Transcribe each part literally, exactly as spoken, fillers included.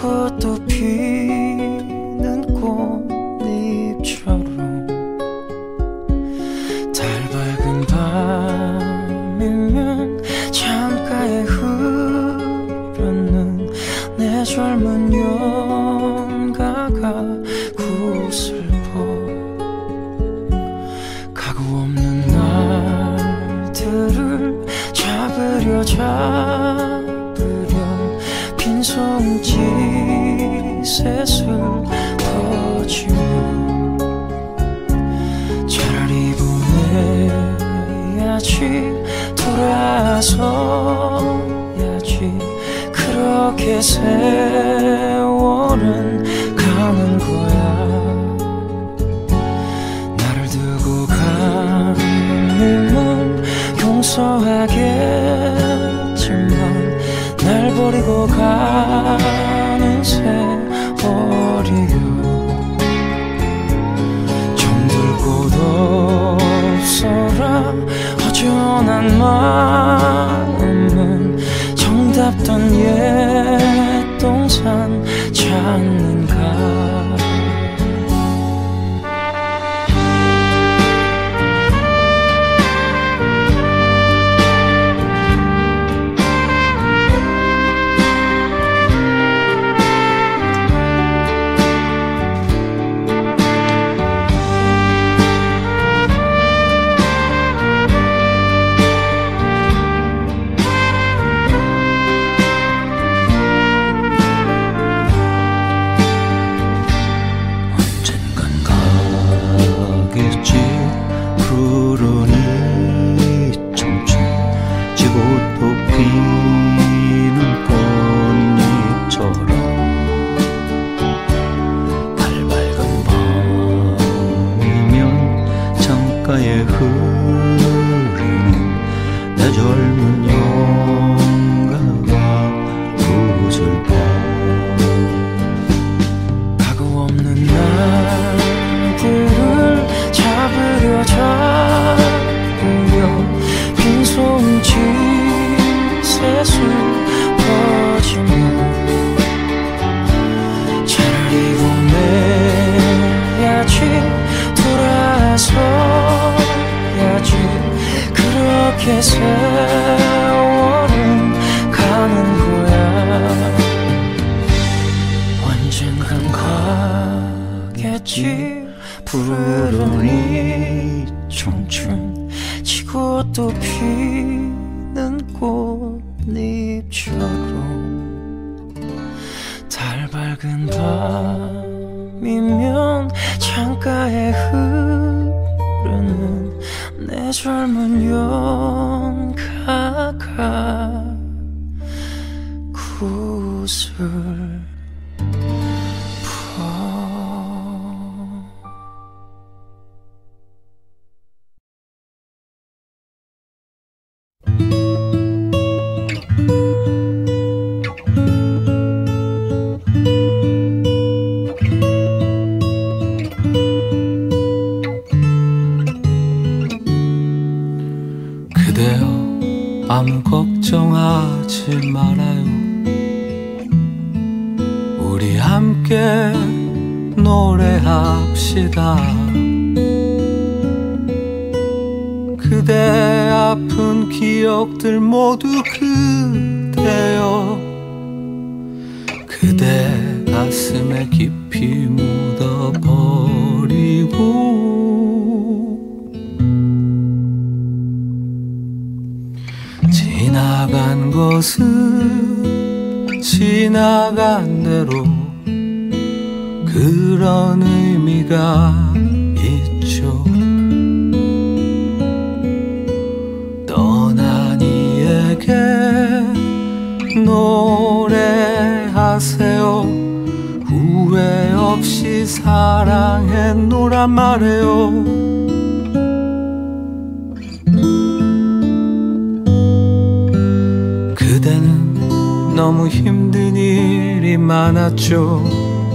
지고 또 피는 꽃잎처럼 달 밝은 밤이면 창가에 흐르는 내 젊은 연가가 구슬퍼 가구 없는 날들을 잡으려 잡으려 빈손짓 셋을 퍼지며 차라리 보내야지 돌아서야지 그렇게 세월은 가는 거야. 나를 두고 가님은 용서하겠지만 날 버리고 가는 세월이요 정들 곳 없어라 허전한 마음은 정답던 옛 동산 찾는가. 세월은 가는 거야. 언젠간 가겠지 푸르른 이 청춘 지고 또 피는 꽃잎처럼 달 밝은 밤이면 창가에 흐르는 내 젊은 연가가 구슬 아무 걱정하지 말아요. 우리 함께 노래합시다. 그대 아픈 기억들 모두 그대여 그대 가슴에 깊이 묻어버리고 지나간 것은 지나간 대로 그런 의미가 있죠. 떠난 이에게 노래하세요. 후회 없이 사랑했노란 말해요. 그대는 너무 힘든 일이 많았죠.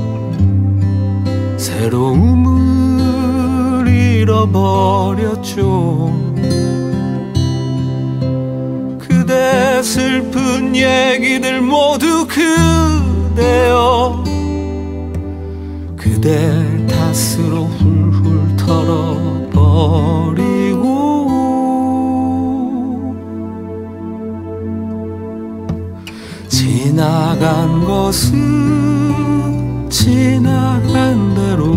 새로움을 잃어버렸죠. 그대 슬픈 얘기들 모두 그대여 그대 탓으로 훌훌 털어버리고 지나간 것은 지나간 대로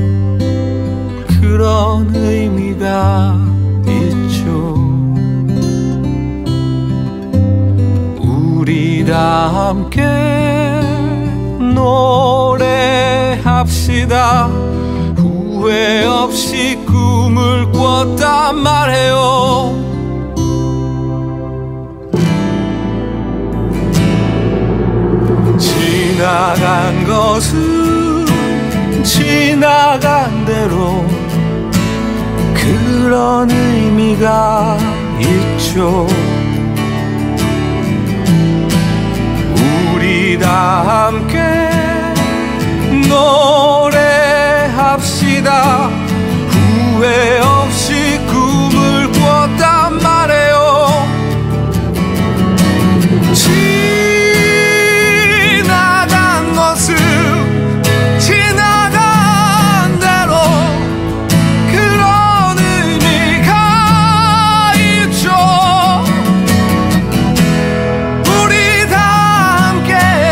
그런 의미가 있죠. 우리 다 함께 노래합시다. 후회 없이 꿈을 꿨단 말해요. 지나간 것은 지나간 대로 그런 의미가 있죠. 우리 다 함께 노래합시다. 후회 없이 꿈을 꿨단 말해요. 지나간 것은 지나간 대로 그런 의미가 있죠. 우리 다 함께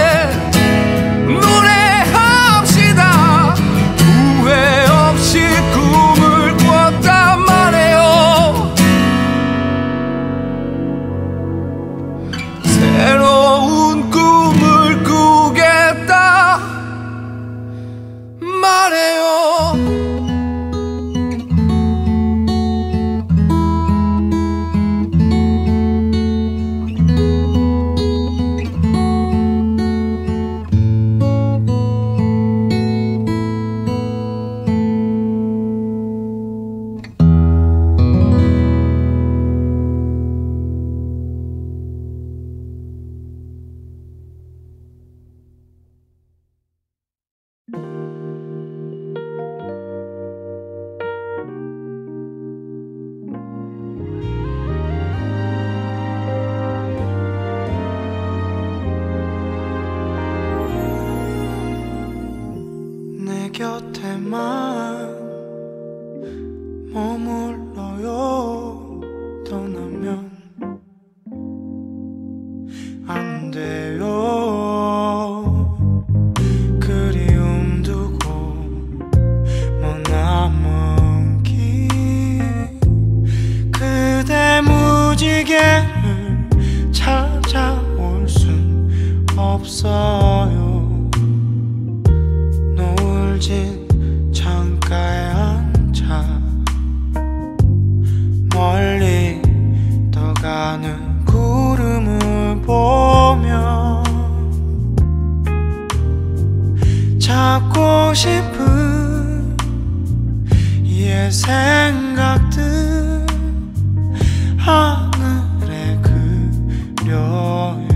노래합시다. 후회 없이 꿈을 꿨단 말해요. 새로운 꿈을 꾸겠다 말해요. 내 곁에만 머물러요. 떠나면 안 돼요. 그리움 두고 머나먼 길 그대 무지개를 찾아올 순 없어요. 노을진 창가에 앉아 멀리 떠가는 구름을 보며 찾고 싶은 옛 생각들 하늘에 그려요.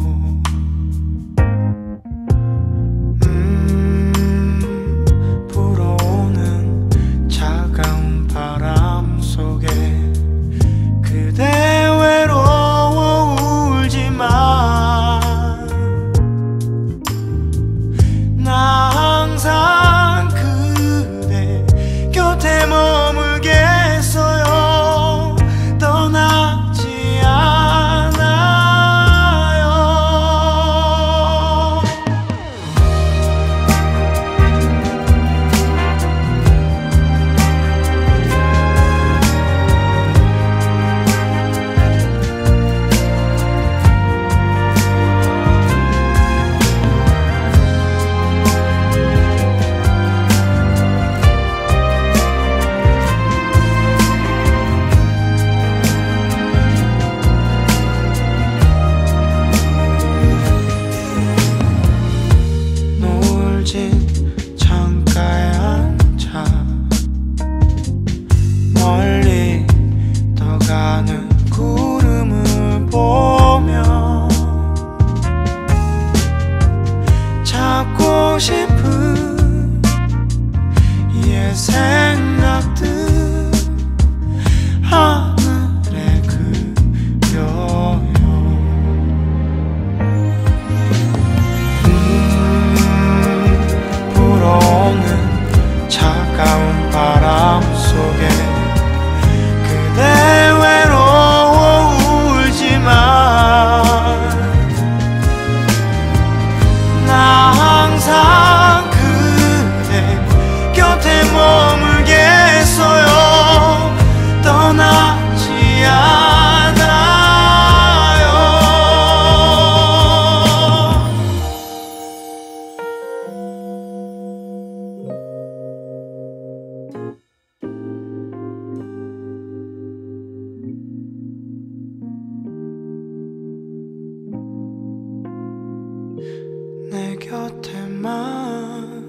싶은 옛 생각들 하늘에 그려요. 음, 불어오는 곁에만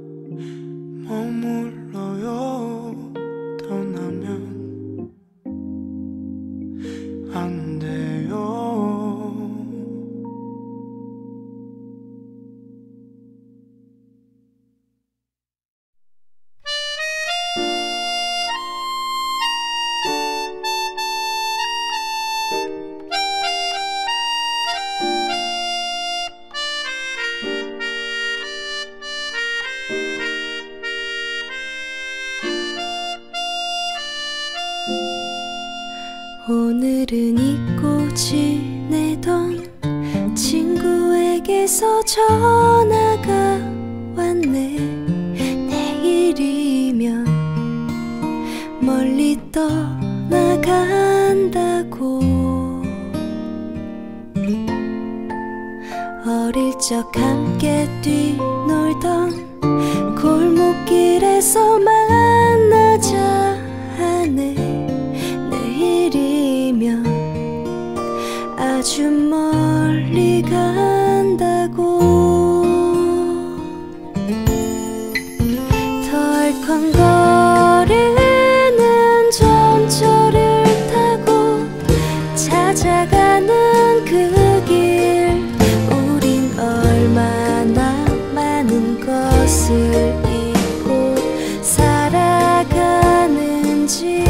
머물러요. 떠나면 안 돼요. 오늘은 잊고 지내던 친구에게서 전화가 왔네. 내일이면 멀리 떠나간다고. 어릴 적 함께 뛰놀던 골목길에서 만나자 하네. 내일이면 아주 멀리 간다고. 덜컹거리는 전철을 타고 찾아가는 그 길. 우린 얼마나 많은 것을 잊고 살아가는지.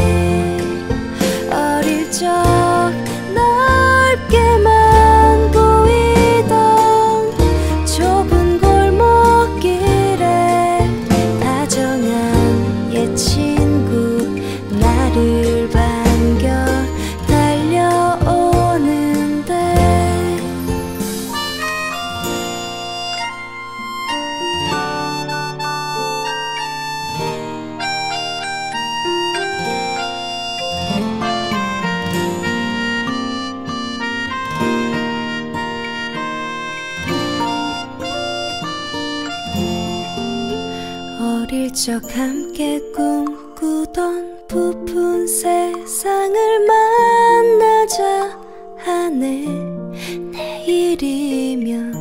어릴 적 넓게만 보이던 좁은 골목길에 다정한 옛 친구 나를 반겨 달려오는데. 어릴 적 함께 꿈꾸던 부푼 세상을 만나자 하네. 내일이면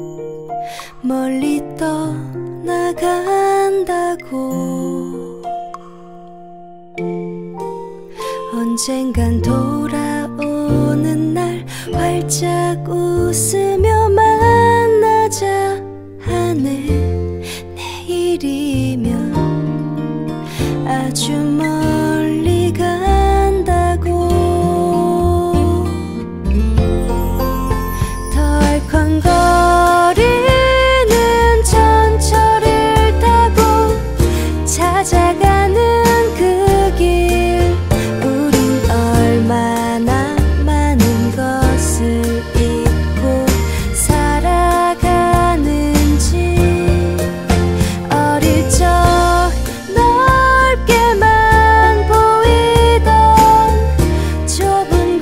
멀리 떠나간다고. 언젠간 돌아오는 날 활짝 웃으며 만나자 하네. 내일이면 아주 멀리 간다고. 덜컹거리는 전철을 타고 찾아가는 그 길. 우린 얼마나 많은 것을 잊고 살아가는지. 어릴 적 넓게만 보이던 좁은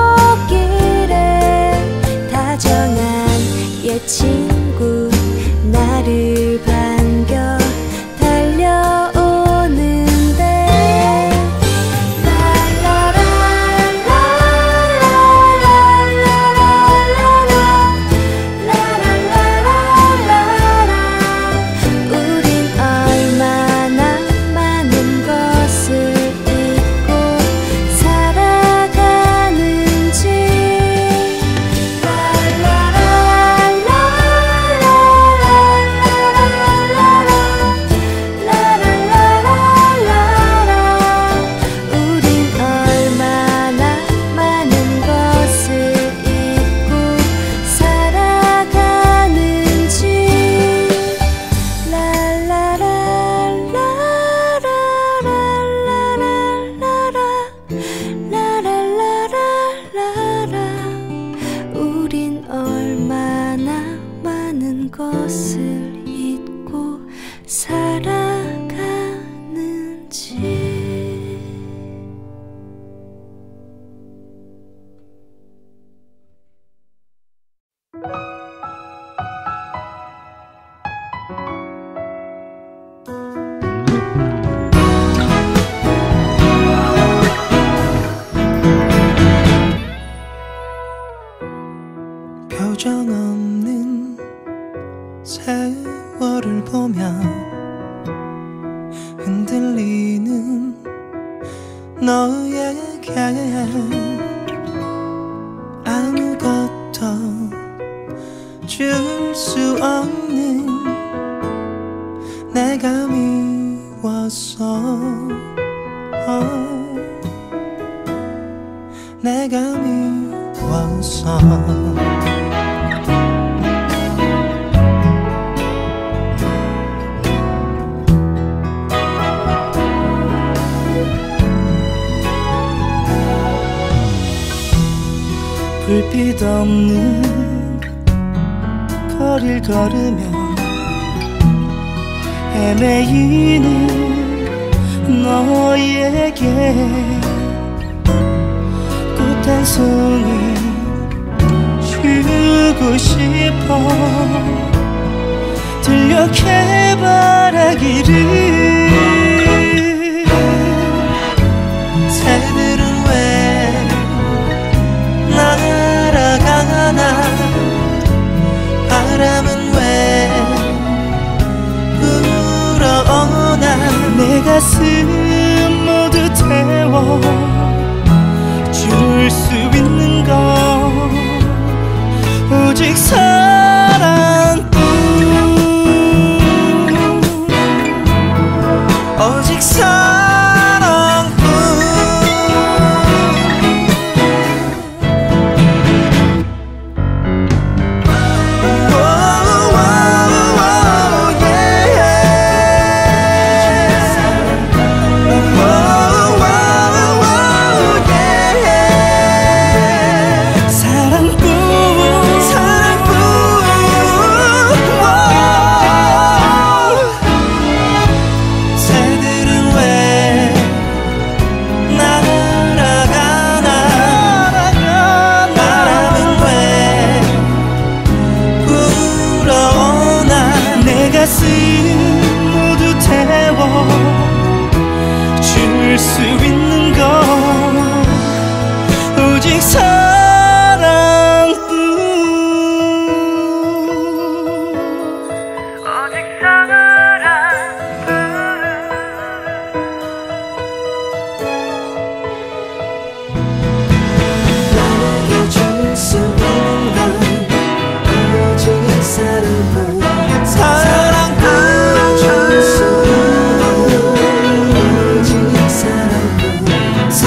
골목길에 다정한 옛 친구 나를 반겨 달려오는데. 우린 얼마나 많은 것을 잊고 살아가는지. 우린 얼마나 많은 것을 잊고 살아가는지. 우린 얼마나 많은 것을 잊고 살아가는지. 표정 없는 새 세월을 보며 흔들리는 너에게 아무것도 줄 수 없는 내가 미웠어. 어, 내가 미웠어. 불빛 없는 거리를 걸으며 헤매이는 너에게 꽃 한 송이 주고 싶어. 들려게 바라기를. 새들은 왜 날아가나, 바람은 왜 불어오나. 내 가슴 모두 태워 줄 수 있는 건 오직 사랑뿐. 오직 사랑뿐. 모두 태워 줄 수 있는 건 오직 사랑뿐. 오직 사랑뿐. 나에게 줄 수 있는 건 오직 사랑뿐. 사랑뿐.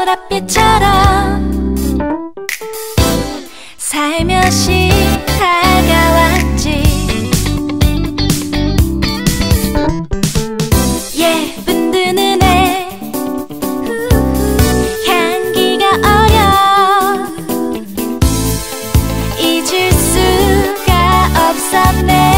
보랏빛처럼 살며시 다가왔지. 예쁜 두 눈에 향기가 어려 잊을 수가 없었네.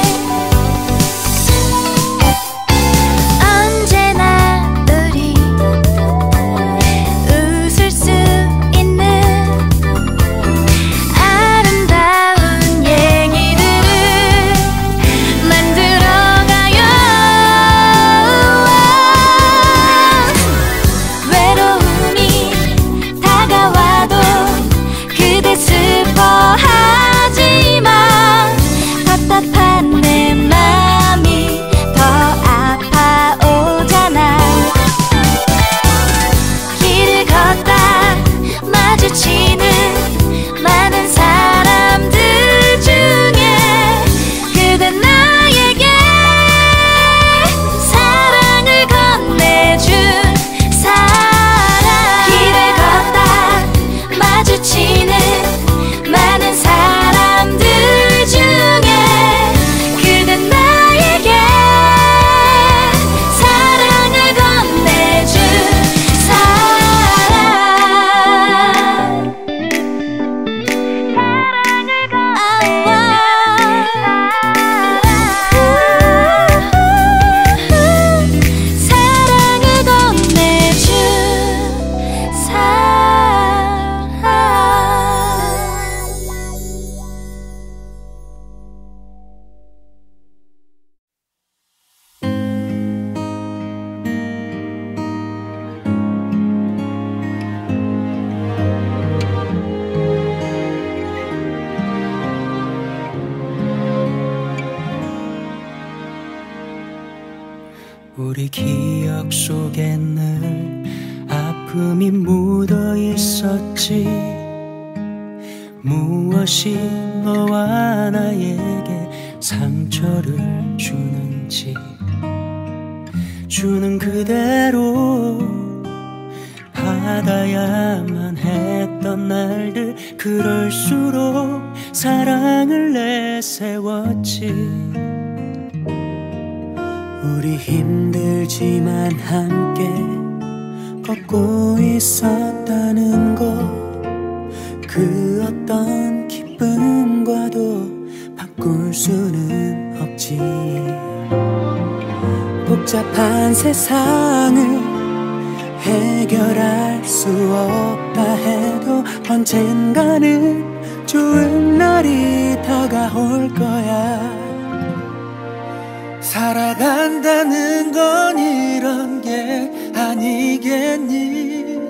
우리 기억 속에 늘 아픔이 묻어 있었지. 무엇이 너와 나에게 상처를 주는지 주는 그대로 받아야만 했던 날들, 그럴수록 사랑을 내세웠지. 우리 힘들지만 함께 걷고 있었다는 것, 그 어떤 기쁨과도 바꿀 수는 없지. 복잡한 세상을 해결할 수 없다 해도 언젠가는 좋은 날이 다가올 거야. 살아간다는 건 이런 게 아니겠니?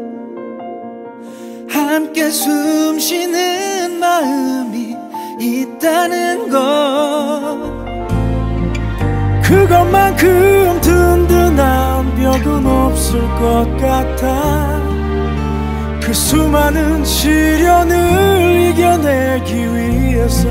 함께 숨 쉬는 마음이 있다는 것, 그것만큼 든든한 벽은 없을 것 같아. 그 수많은 시련을 이겨내기 위해서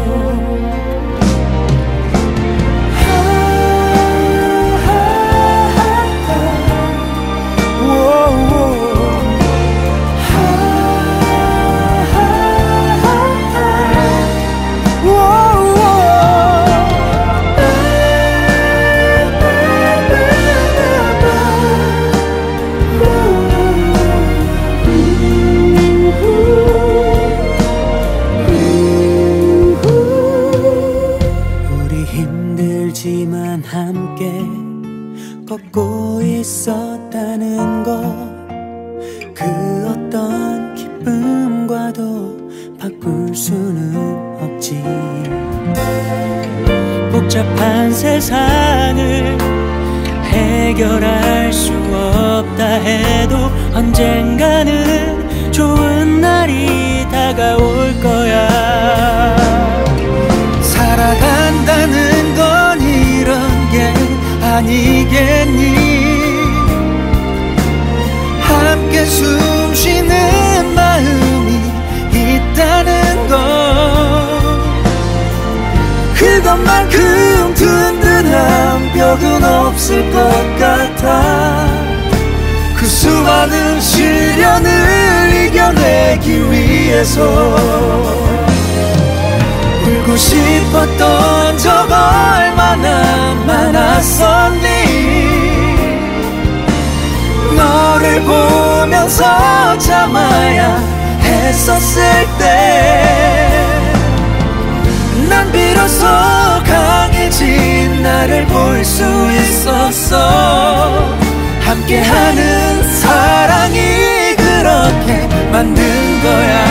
함께 걷고 있었다는 것, 그 어떤 기쁨과도 바꿀 수는 없지. 복잡한 세상을 해결할 수 없다 해도 언젠가는 좋은 날이 다가올 거야. 살아간다는 건 이런 게 아니겠니? 함께 숨 쉬는 마음이 있다는 것, 그것만큼 든든한 벽은 없을 것 같아. 그 수많은 시련을 이겨내기 위해서 울고 싶었던 적 얼마나 많았었니. 너를 보면서 참아야 했었을 때 난 비로소 강해진 나를 볼 수 있었어. 함께하는 사랑이 그렇게 만든 거야.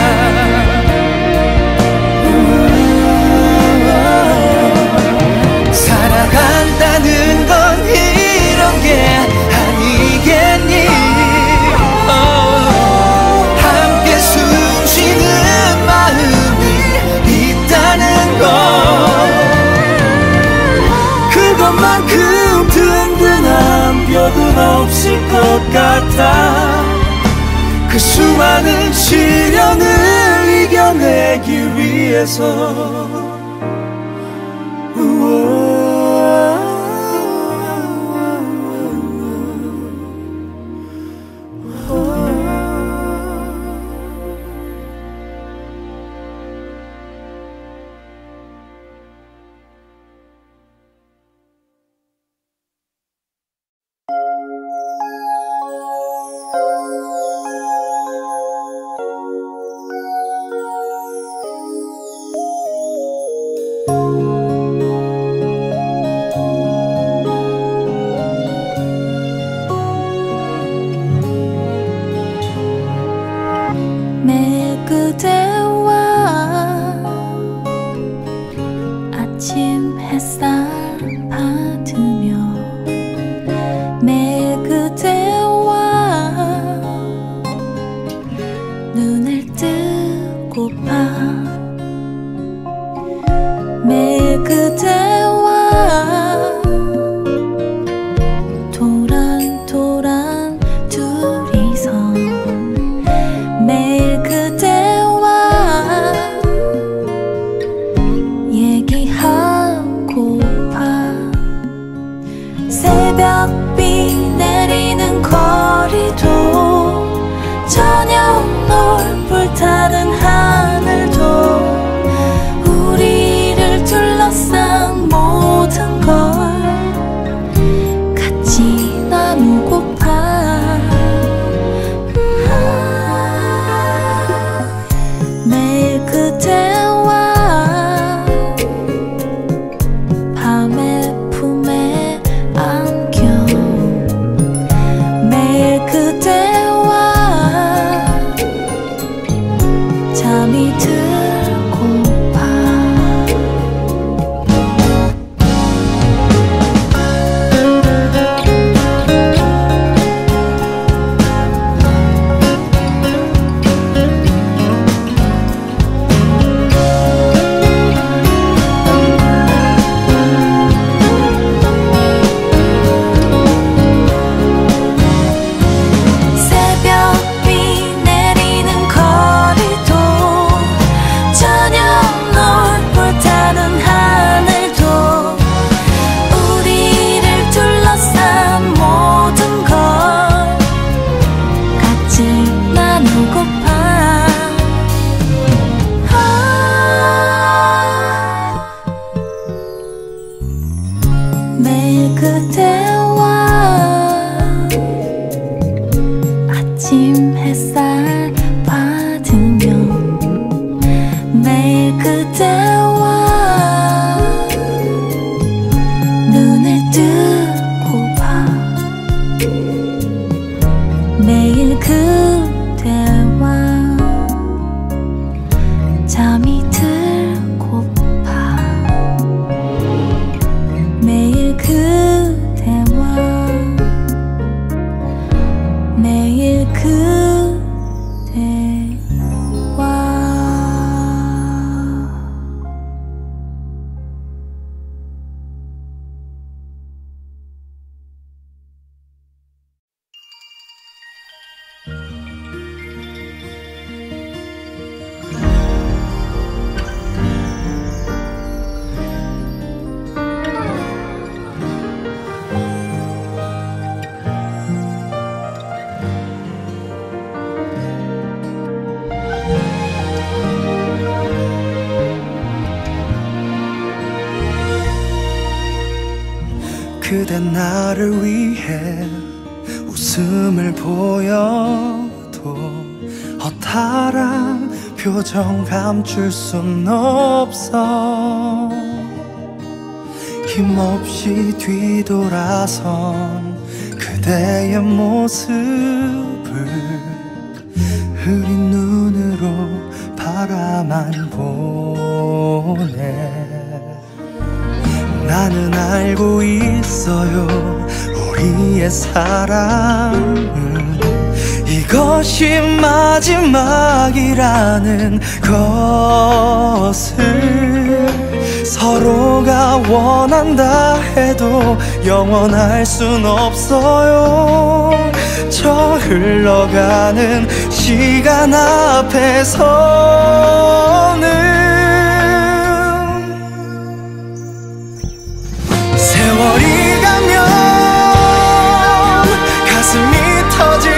살아간다는 건 이런 게 아니겠니. 함께 숨 쉬는 마음이 있다는 것, 그것만큼 든든한 벽은 없을 것 같아. 그 수많은 시련을 이겨내기 위해서. 그대 나를 위해 웃음을 보여도 허탈한 표정 감출 순 없어. 힘없이 뒤돌아선 그대의 모습을 흐린 눈으로 바라만 보네. 나는 알고 있어요. 우리의 사랑은 이것이 마지막이라는 것을. 서로가 원한다 해도 영원할 순 없어요. 저 흘러가는 시간 앞에서는 세월이 가면 가슴이 터질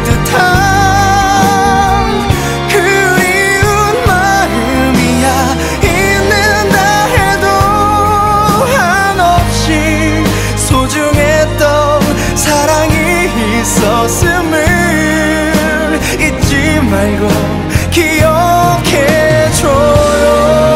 듯한 그리운 마음이야. 있는다 해도 한없이 소중했던 사랑이 있었음을 잊지 말고 기억해줘요.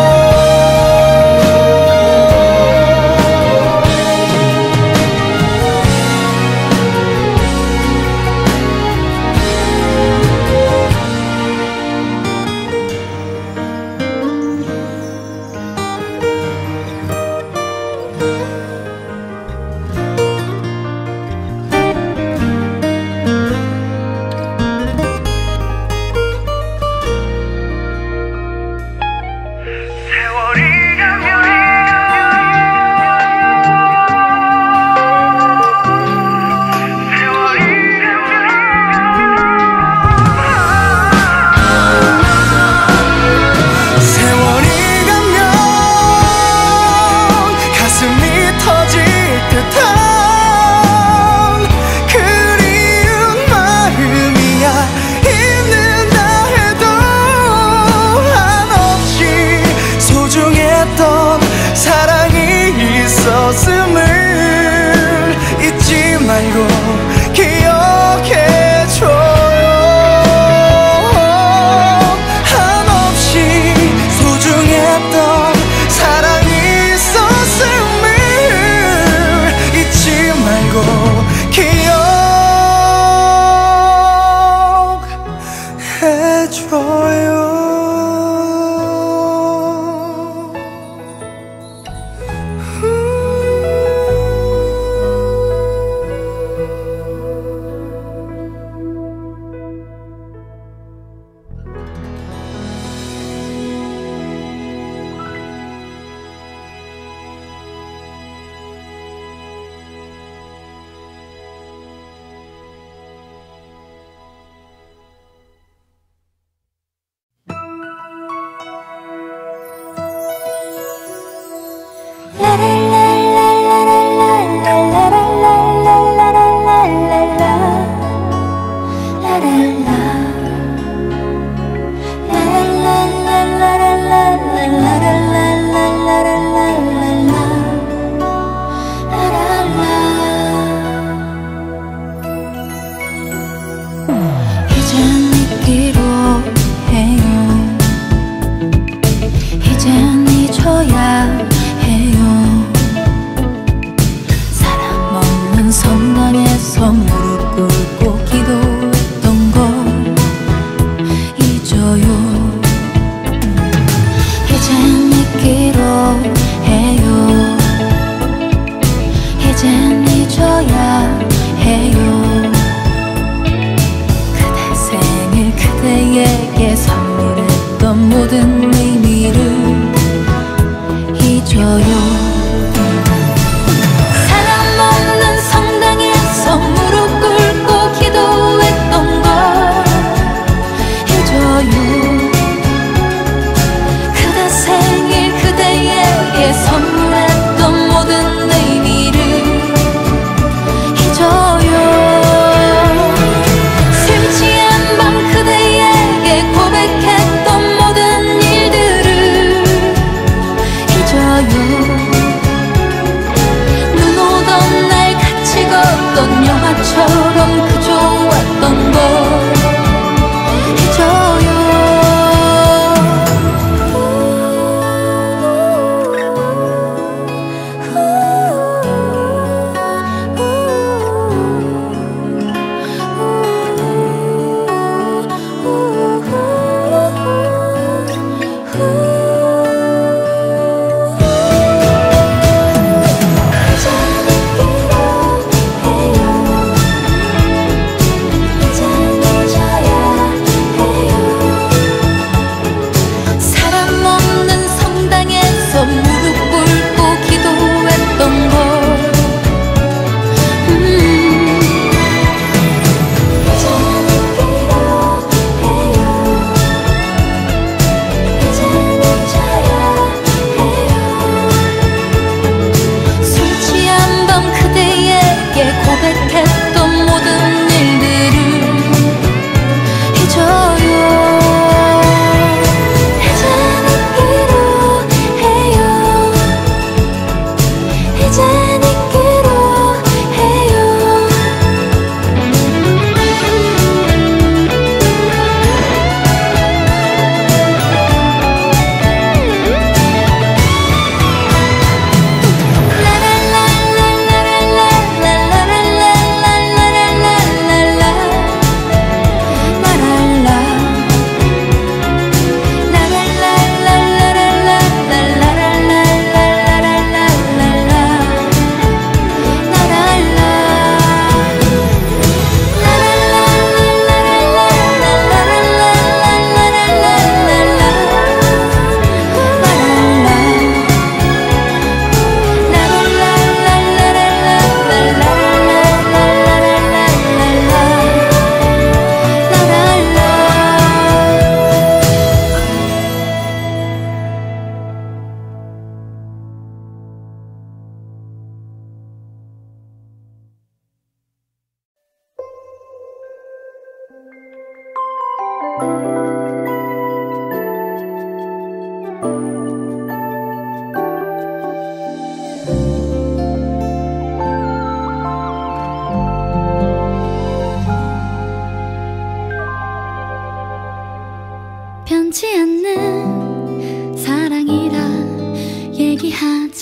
잊지 말고 기억해줘요. 한없이 소중했던 사랑이 있었음을 잊지 말고 기억해줘요.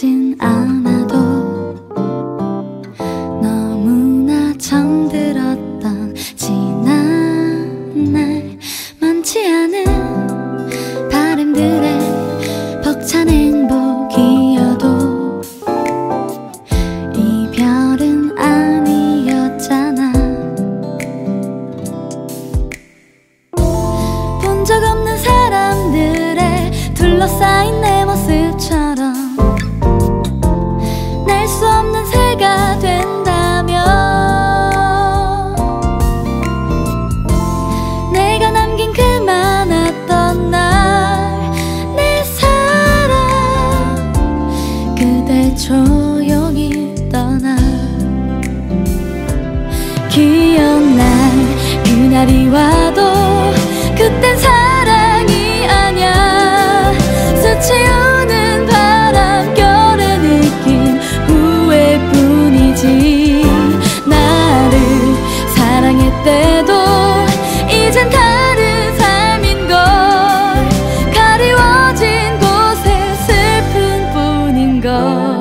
하진 않아도 너무나 잠들었던 지난 날 많지 않은 바람들의 벅찬 행복이어도 이별은 아니었잖아. 본 적 없는 사람들의 둘러싸인 내 모습처럼 날 수 없는 새가 된다면 내가 남긴 그 많았던 날 내 사랑 그대 조용히 떠나. 기억날 그날이 와도 그땐 사랑이 아냐. 스치우는 바람결에 느낀 후회뿐이지. 나를 사랑했대도 이젠 다른 삶인걸. 가리워진 곳에 슬픔뿐인걸.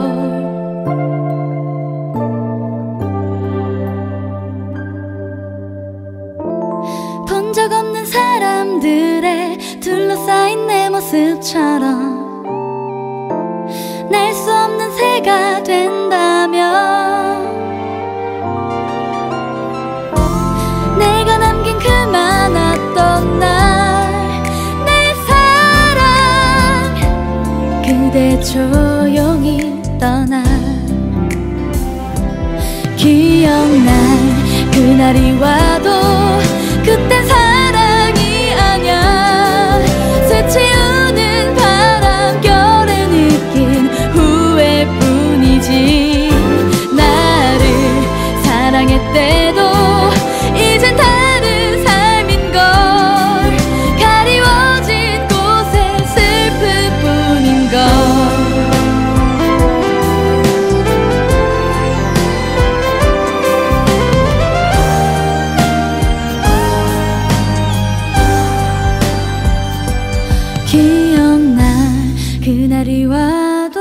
본 적 없는 사람들의 둘러싸인 내 모습처럼 날 수 없는 새가 된다면 내가 남긴 그 많았던 날 내 사랑 그대 조용히 떠나. 기억날 그날이 와도 그땐 사랑이 아냐. 스치우는 바람결에 느낀 후회뿐이지. 나를 사랑했대도 이젠 다른 삶인걸. 가리워진 곳에 슬픔뿐인걸. 기억날 그날이 와도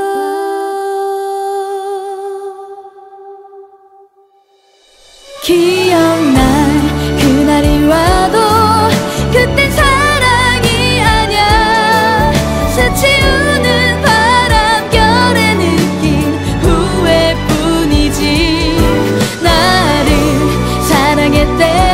기억날 그날이 와도 그땐 사랑이 아냐. 스치우는 바람결에 느낀 후회뿐이지. 나를 사랑했대